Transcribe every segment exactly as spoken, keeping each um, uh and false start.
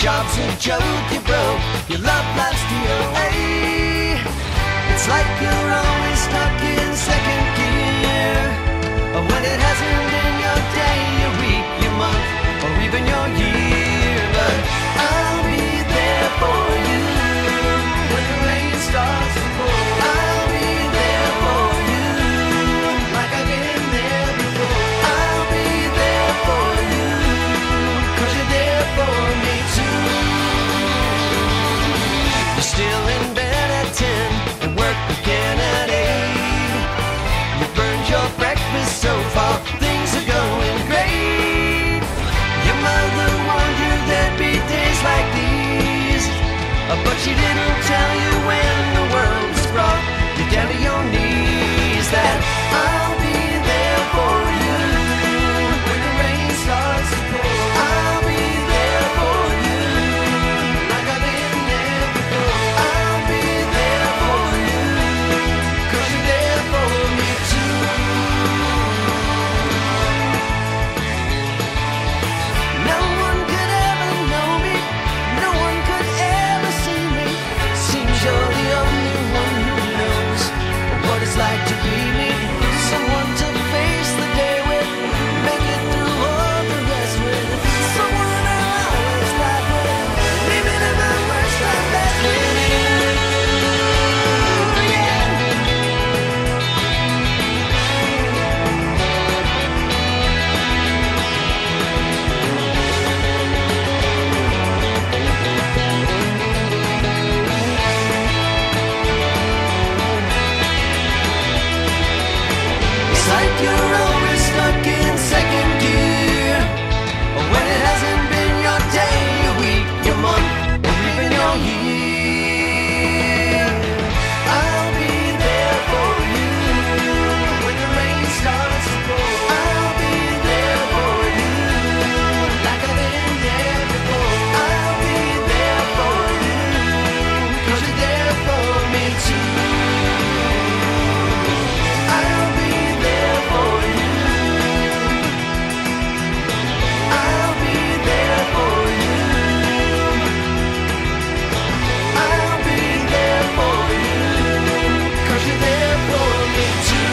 job's a joke, you broke, your love life's D O A. It's like you're always stuck in second gear, or when it hasn't been your day, your week, your month, or even your year. But I'll be there for you when the rain starts to pour. I'll be there for you like I've been there before. I'll be there for you 'cause you're there for me too. You're still in bed at ten and work again at eight. You burned your breakfast so far, things are going great. Your mother warned you there'd be days like these, but she didn't tell you when the world was brought you down to your knees. That I'll be there for you when the rain starts to pour. I'll be there for you like I've been there before. I'll be there for you 'cause you're there for me too. No one could ever know me, no one could ever see me. Seems you're the only one who knows what it's like to be me. Someone to face the day with, make it through all the rest with. Someone I'll always ride with, even in my worst time, that's with you. Yeah. It's like you're always stuck in second gear, or when it hasn't been your day, your week, your month, or even your year. I'll be there for you when the rain starts to pour. I'll be there for you like I've been there before. I'll be there for you 'cause you're there for me too. I'll be there for you. I'll be there for you. I'll be there for you 'cause you're there for me too.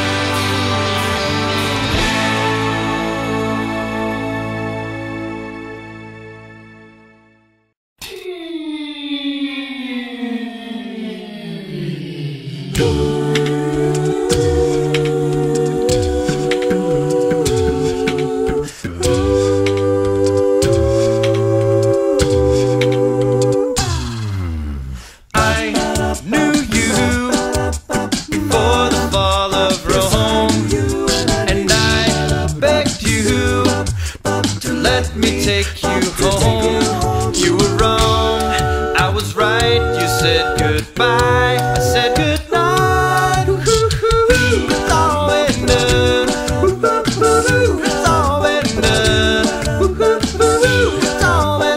I knew you before the fall of Rome, and I begged you to let me take you home. You were wrong, I was right. You said goodbye, I said goodnight. Woo-hoo-hoo. It's all been done. Woo-hoo-hoo. It's all been done. Woo-hoo-hoo. It's all been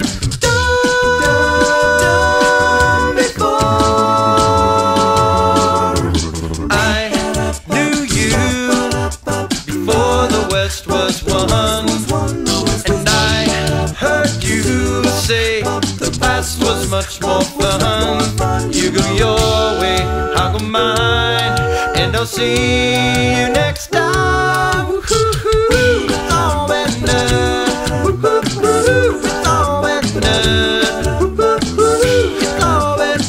done before. I knew you before the West was won, and I heard you say the past was much more fun. You go your way, I'll go mine, and I'll see you next time. Woo-hoo-hoo. It's all been done. Woo-hoo-hoo. It's all been done. Woo-hoo-hoo. It's all been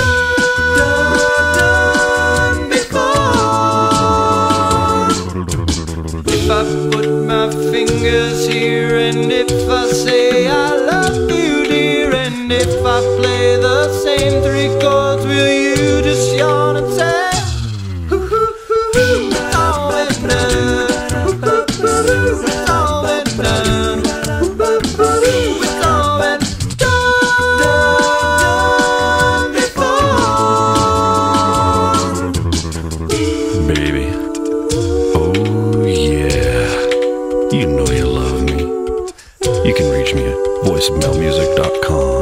done before. If I put my fingers here, and if I say I love you, dear, and if I play the same three chords, will you just yawn and say, "Hoo-hoo-hoo-hoo, it's all been done. Hoo-hoo-hoo-hoo, it's all been done. Hoo-hoo-hoo-hoo, it's all been done before." Baby, oh yeah, you know you love me. You can reach me at voice mail music dot com.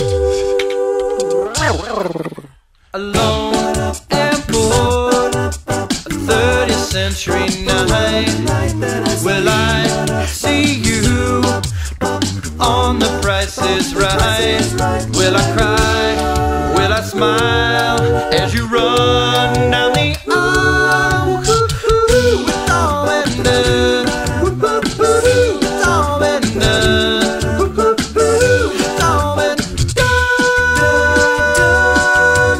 Alone and bored, a thirtieth century night. Will I see you on The Price is Right. Will I cry? Will I smile as you run down the aisle? It's all been done. It's all been done. It's all been done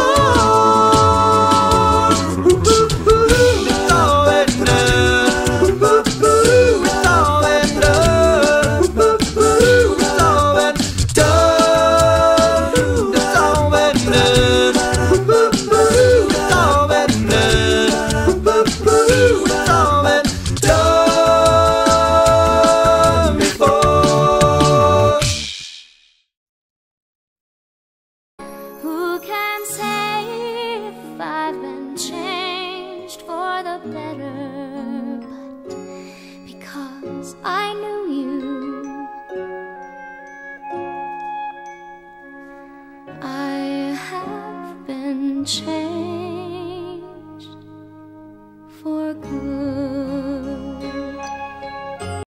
before. It's all been done. It's all been done. It's all been done. It's all been done. It's all been done. It's all been done before. Who can say if I've been changed for the better? But because I knew you, I have been changed for good.